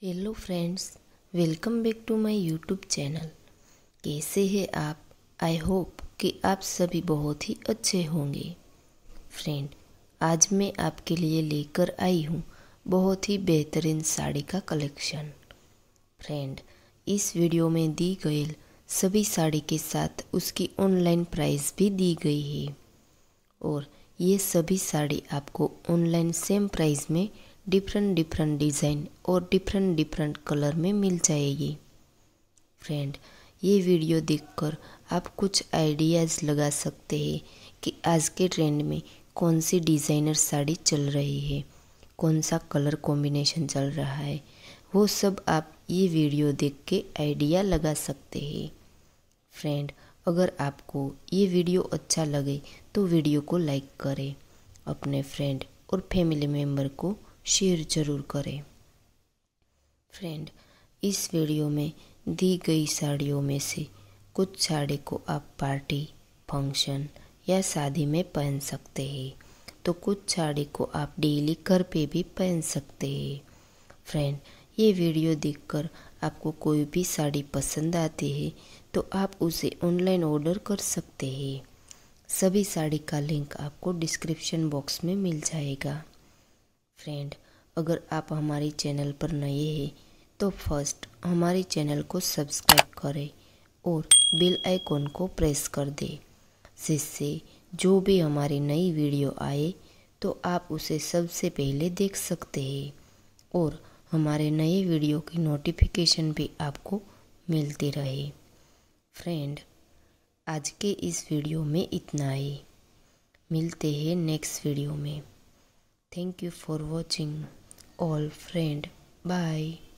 Hello friends, welcome back to my YouTube channel. कैसे हैं आप? आई होप कि आप सभी बहुत ही अच्छे होंगे। फ्रेंड, आज मैं आपके लिए लेकर आई हूँ बहुत ही बेहतरीन साड़ी का कलेक्शन। फ्रेंड, इस वीडियो में दी गई सभी साड़ी के साथ उसकी ऑनलाइन प्राइस भी दी गई है और ये सभी साड़ी आपको ऑनलाइन सेम प्राइस में डिफरेंट डिज़ाइन और डिफरेंट कलर में मिल जाएगी। फ्रेंड, ये वीडियो देखकर आप कुछ आइडियाज़ लगा सकते हैं कि आज के ट्रेंड में कौन सी डिज़ाइनर साड़ी चल रही है, कौन सा कलर कॉम्बिनेशन चल रहा है, वो सब आप ये वीडियो देख के आइडिया लगा सकते हैं। फ्रेंड, अगर आपको ये वीडियो अच्छा लगे तो वीडियो को लाइक करें, अपने फ्रेंड और फैमिली मेम्बर को शेयर ज़रूर करें। फ्रेंड, इस वीडियो में दी गई साड़ियों में से कुछ साड़ी को आप पार्टी, फंक्शन या शादी में पहन सकते हैं, तो कुछ साड़ी को आप डेली घर पे भी पहन सकते हैं। फ्रेंड, ये वीडियो देखकर आपको कोई भी साड़ी पसंद आती है तो आप उसे ऑनलाइन ऑर्डर कर सकते हैं। सभी साड़ी का लिंक आपको डिस्क्रिप्शन बॉक्स में मिल जाएगा। फ्रेंड, अगर आप हमारे चैनल पर नए हैं तो फर्स्ट हमारे चैनल को सब्सक्राइब करें और बेल आइकॉन को प्रेस कर दें, जिससे जो भी हमारी नई वीडियो आए तो आप उसे सबसे पहले देख सकते हैं और हमारे नए वीडियो की नोटिफिकेशन भी आपको मिलती रहे। फ्रेंड, आज के इस वीडियो में इतना ही। मिलते हैं नेक्स्ट वीडियो में। Thank you for watching all friend. Bye.